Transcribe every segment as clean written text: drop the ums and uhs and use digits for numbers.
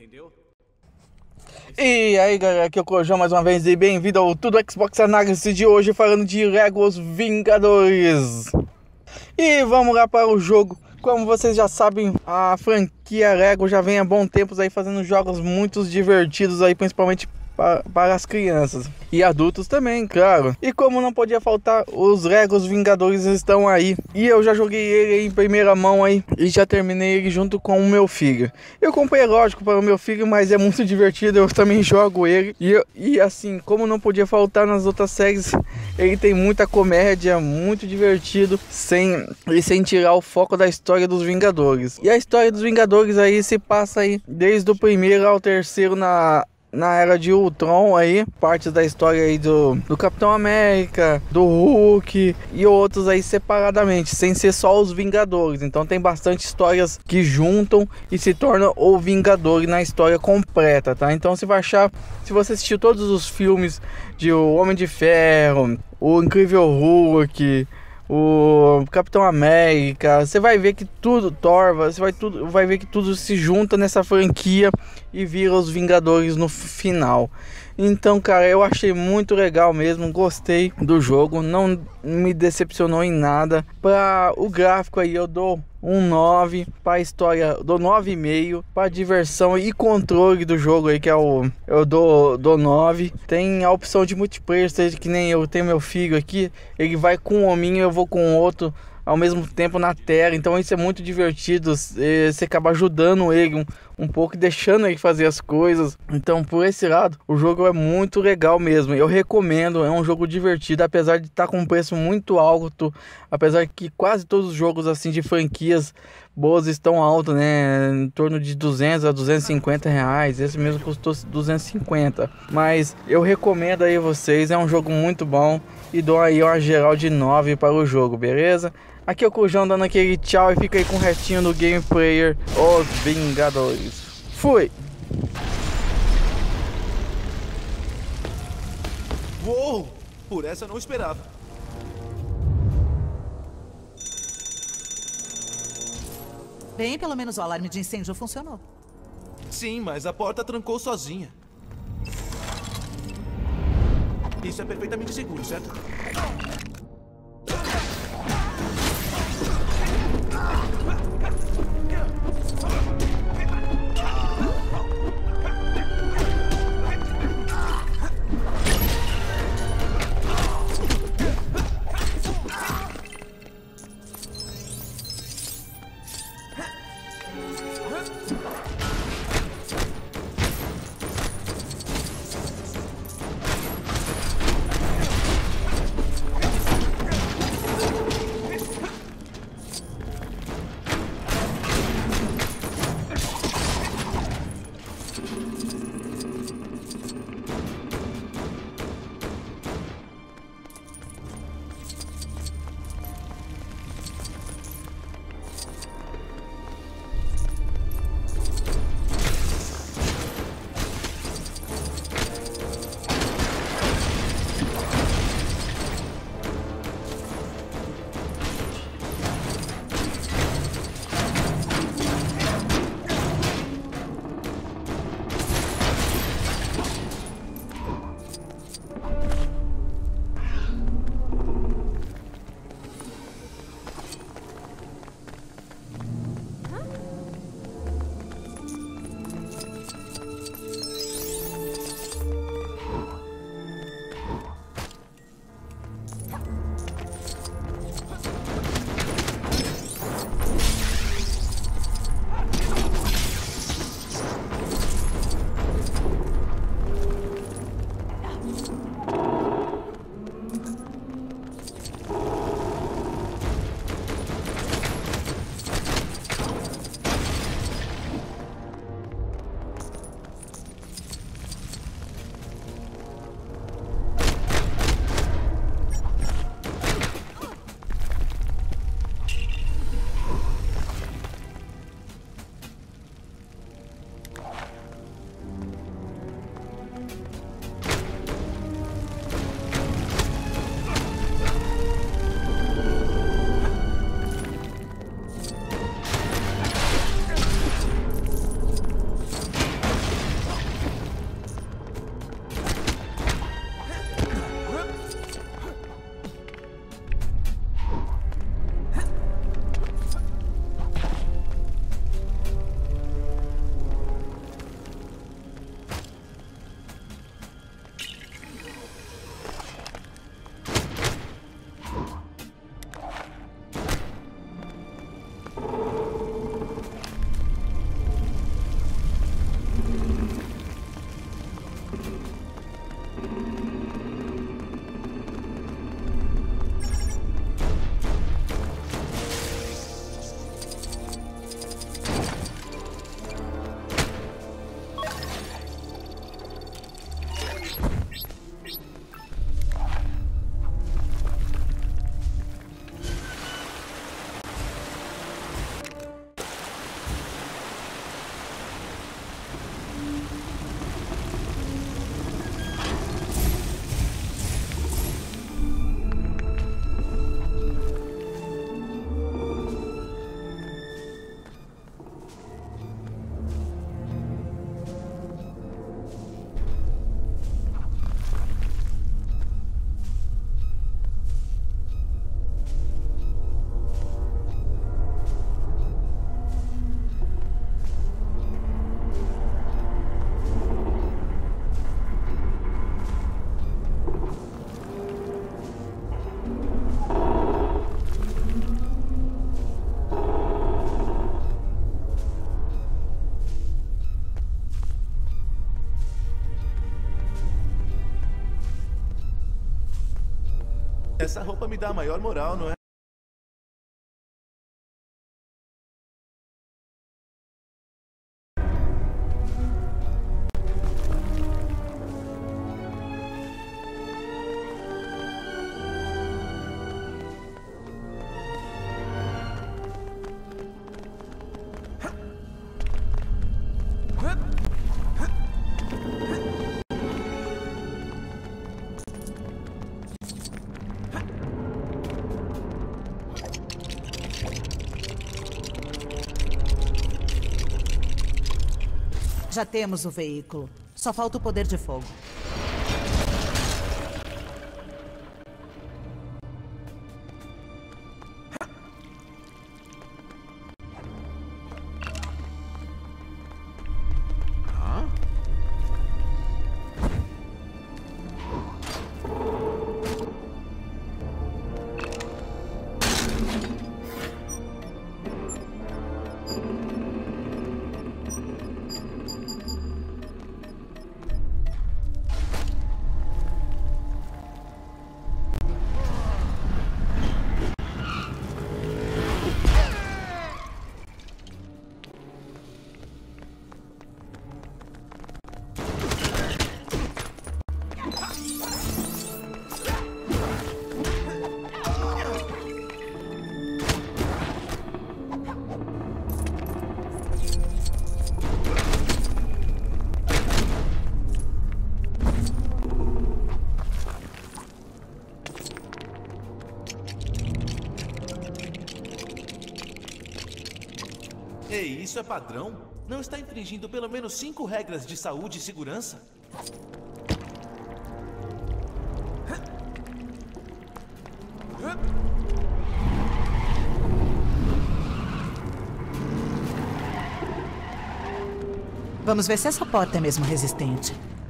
entendeu? E aí galera, aqui é o Corujão mais uma vez e bem-vindo ao Tudo Xbox Análise de hoje, falando de Lego Os Vingadores. E vamos lá para o jogo. Como vocês já sabem, a franquia Lego já vem há bom tempos aí fazendo jogos muito divertidos aí, principalmente para as crianças e adultos também, claro. E como não podia faltar, os Legos Vingadores estão aí. E eu já joguei ele em primeira mão aí e já terminei ele junto com o meu filho. Eu comprei, lógico, para o meu filho, mas é muito divertido, eu também jogo ele. E assim, como não podia faltar nas outras séries, ele tem muita comédia, muito divertido, sem tirar o foco da história dos Vingadores. E a história dos Vingadores aí se passa aí desde o primeiro ao terceiro na era de Ultron aí, partes da história aí do Capitão América, do Hulk e outros aí separadamente, sem ser só os Vingadores. Então tem bastante histórias que juntam e se torna o Vingador na história completa, tá? Então você vai achar, se você assistiu todos os filmes de O Homem de Ferro, o Incrível Hulk, o Capitão América, você vai ver que tudo, Thor, você vai ver que tudo se junta nessa franquia e vira os Vingadores no final. Então, cara, eu achei muito legal mesmo, gostei do jogo, não me decepcionou em nada. Para o gráfico aí eu dou um 9, para a história dou 9,5, para diversão e controle do jogo aí que é eu dou 9. Tem a opção de multiplayer, seja que nem eu tenho meu filho aqui, ele vai com um hominho, eu vou com outro ao mesmo tempo na tela, então isso é muito divertido. Você acaba ajudando ele um pouco, deixando ele fazer as coisas. Então por esse lado o jogo é muito legal mesmo, eu recomendo, é um jogo divertido, apesar de estar com um preço muito alto, apesar que quase todos os jogos assim de franquias boas estão altos, né, em torno de 200 a 250 reais, esse mesmo custou 250, mas eu recomendo aí vocês, é um jogo muito bom e dou aí uma geral de 9 para o jogo, beleza? Aqui é o Corujão dando aquele tchau e fica aí com o restinho do Game Player Os Vingadores. Fui! Uou! Por essa eu não esperava. Bem, pelo menos o alarme de incêndio funcionou. Sim, mas a porta trancou sozinha. Isso é perfeitamente seguro, certo? Essa roupa me dá a maior moral, não é? Já temos o veículo. Só falta o poder de fogo. Ei, isso é padrão? Não está infringindo pelo menos 5 regras de saúde e segurança? Vamos ver se essa porta é mesmo resistente.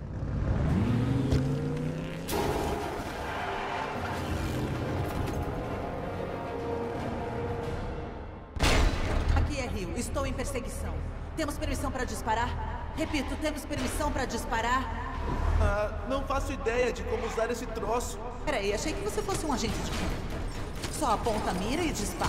Aqui é Rio. Estou em perseguição. Temos permissão para disparar? Repito, temos permissão para disparar? Ah, não faço ideia de como usar esse troço. Peraí, achei que você fosse um agente de campo. Só aponta a mira e dispara.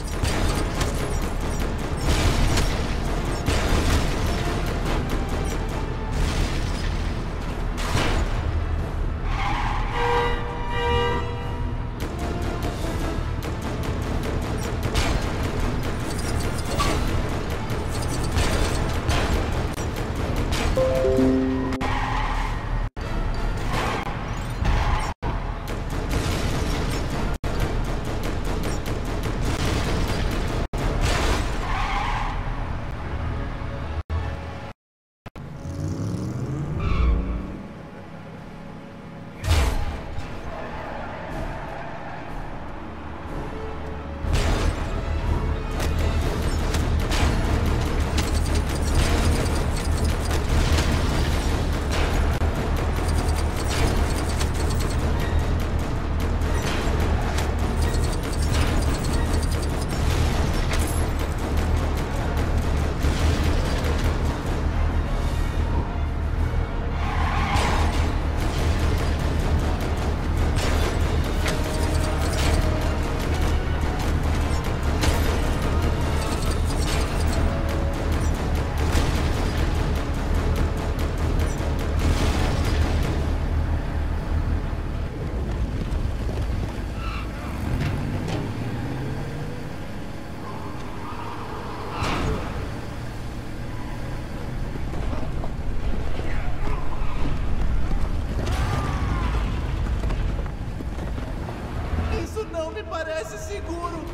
Isso não me parece seguro.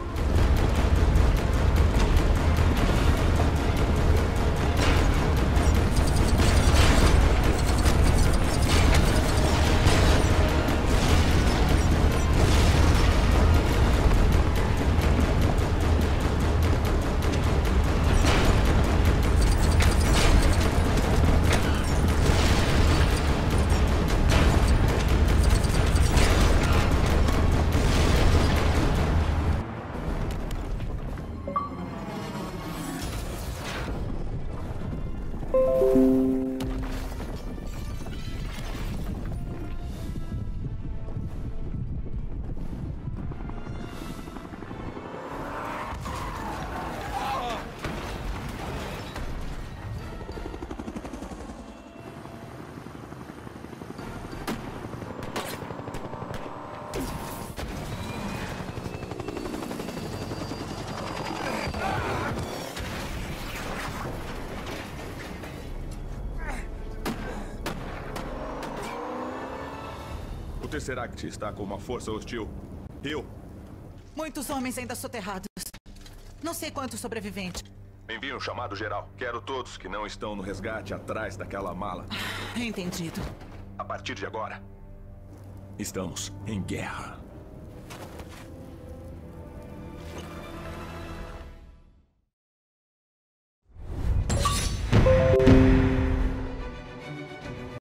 O Tesseract está com uma força hostil. Rio. Muitos homens ainda soterrados. Não sei quantos sobreviventes. Envie um chamado geral. Quero todos que não estão no resgate atrás daquela mala. Entendido. A partir de agora, estamos em guerra.